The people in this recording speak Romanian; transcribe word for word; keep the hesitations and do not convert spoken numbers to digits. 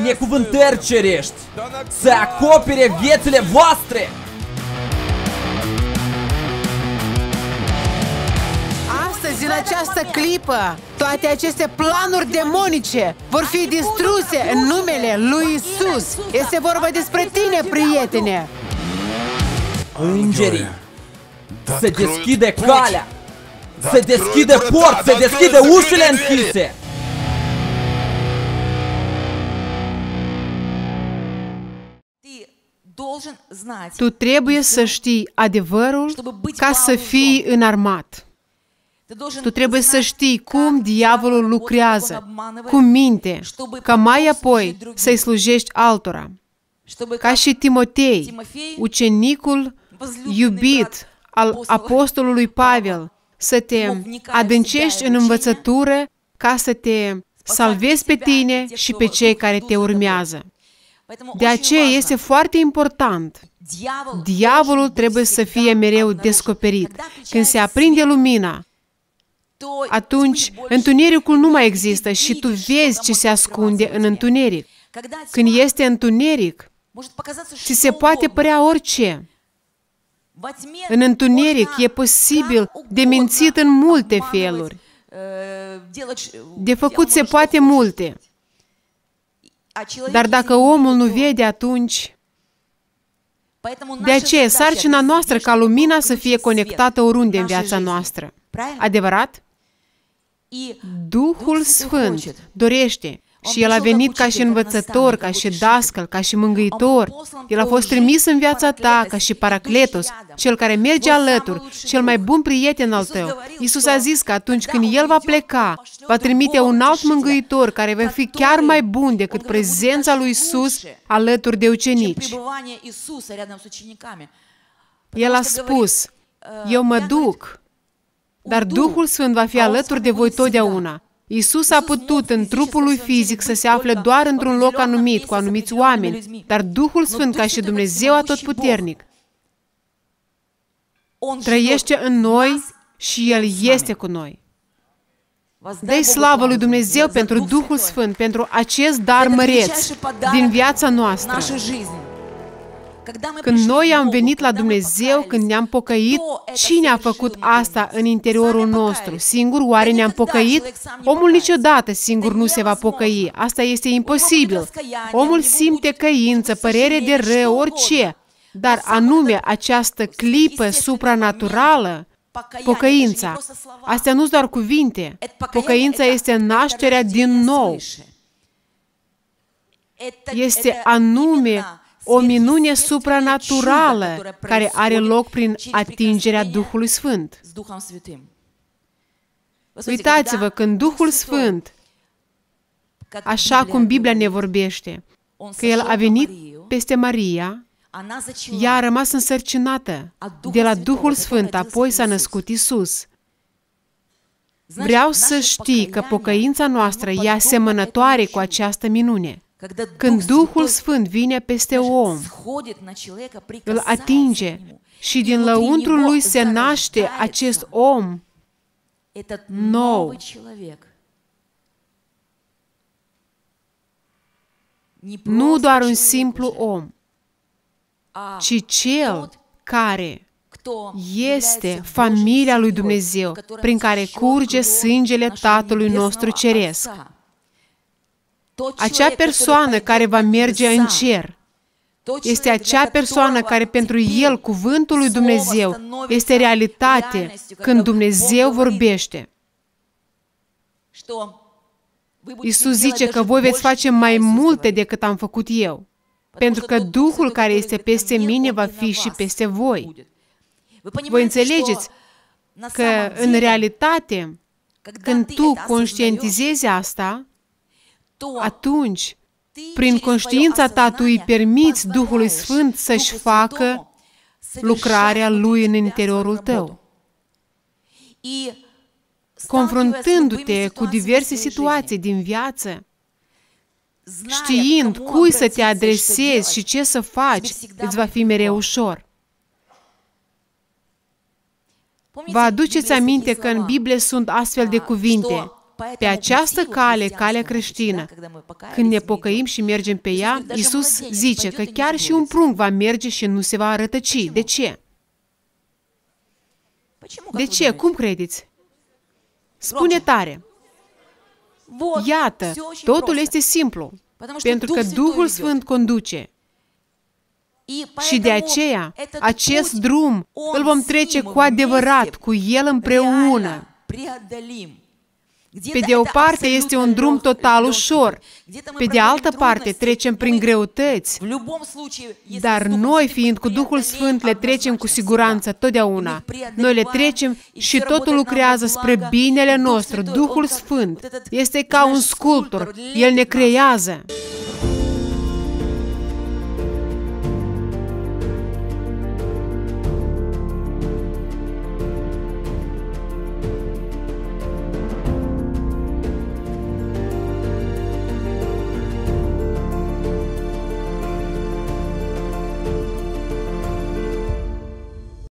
binecuvântări cerești să acopere viețile voastre. Astăzi, în această clipă, toate aceste planuri demonice vor fi distruse în numele lui Isus. Este vorba despre tine, prietene. Îngerii se deschide calea, se deschide porți, se deschide ușile închise. Tu trebuie să știi adevărul ca să fii înarmat. Tu trebuie să știi cum diavolul lucrează, cum minte, ca mai apoi să-i slujești altora. Ca și Timotei, ucenicul iubit al apostolului Pavel, să te adâncești în învățătură ca să te salvezi pe tine și pe cei care te urmează. De aceea este foarte important. Diavolul trebuie să fie mereu descoperit. Când se aprinde lumina, atunci întunericul nu mai există și tu vezi ce se ascunde în întuneric. Când este întuneric, ți se poate părea orice. În întuneric e posibil de mințit în multe feluri. De făcut se poate multe. Dar dacă omul nu vede, atunci... De aceea, sarcina noastră ca lumina să fie conectată oriunde în viața noastră. Adevărat? Duhul Sfânt dorește și El a venit ca și învățător, ca și dascăl, ca și mângâitor. El a fost trimis în viața ta ca și Paracletos, cel care merge alături, cel mai bun prieten al tău. Iisus a zis că atunci când El va pleca, va trimite un alt mângâitor care va fi chiar mai bun decât prezența lui Iisus alături de ucenici. El a spus, eu mă duc, dar Duhul Sfânt va fi alături de voi totdeauna. Iisus a putut în trupul lui fizic să se afle doar într-un loc anumit, cu anumiți oameni, dar Duhul Sfânt, ca și Dumnezeu Atotputernic, trăiește în noi și El este cu noi. Dă-i slavă lui Dumnezeu pentru Duhul Sfânt, pentru acest dar măreț din viața noastră. Când noi am venit la Dumnezeu, când ne-am pocăit, cine a făcut asta în interiorul nostru? Singur oare ne-am pocăit? Omul niciodată singur nu se va pocăi. Asta este imposibil. Omul simte căință, părere de rău, orice. Dar anume această clipă supranaturală, pocăința, astea nu sunt doar cuvinte. Pocăința este nașterea din nou. Este anume o minune supranaturală care are loc prin atingerea Duhului Sfânt. Uitați-vă, când Duhul Sfânt, așa cum Biblia ne vorbește, că El a venit peste Maria, ea a rămas însărcinată. De la Duhul Sfânt apoi s-a născut Iisus. Vreau să știi că pocăința noastră e asemănătoare cu această minune. Când Duhul Sfânt vine peste om, îl atinge și din lăuntrul lui se naște acest om nou. Nu doar un simplu om, ci cel care este familia lui Dumnezeu, prin care curge sângele Tatălui nostru Ceresc. Acea persoană care va merge în cer este acea persoană care pentru el cuvântul lui Dumnezeu este realitate când Dumnezeu vorbește. Iisus zice că voi veți face mai multe decât am făcut eu, pentru că Duhul care este peste mine va fi și peste voi. Voi înțelegeți că în realitate, când tu conștientizezi asta, atunci, prin conștiința ta, tu îi permiți Duhului Sfânt să-și facă lucrarea Lui în interiorul tău. Confruntându-te cu diverse situații din viață, știind cui să te adresezi și ce să faci, îți va fi mereu ușor. Vă aduceți aminte că în Biblie sunt astfel de cuvinte. Pe această cale, calea creștină, când ne pocăim și mergem pe ea, Iisus zice că chiar și un prunc va merge și nu se va rătăci. De ce? De ce? Cum credeți? Spune tare! Iată, totul este simplu, pentru că Duhul Sfânt conduce. Și de aceea, acest drum îl vom trece cu adevărat, cu El împreună. Pe de o parte este un drum total ușor, pe de altă parte trecem prin greutăți, dar noi, fiind cu Duhul Sfânt, le trecem cu siguranță totdeauna. Noi le trecem și totul lucrează spre binele nostru. Duhul Sfânt este ca un sculptor, El ne creează.